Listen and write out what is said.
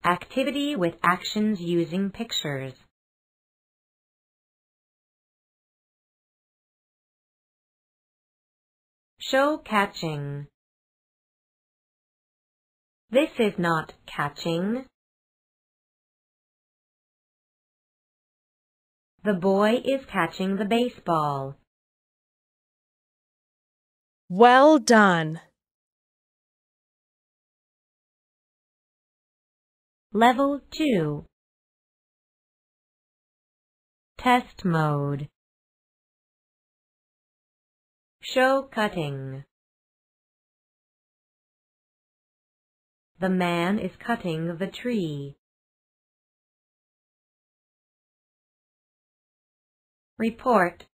Activity with actions using pictures. Show catching. This is not catching. The boy is catching the baseball. Well done. Level 2. Test mode. Show cutting. The man is cutting the tree. Report.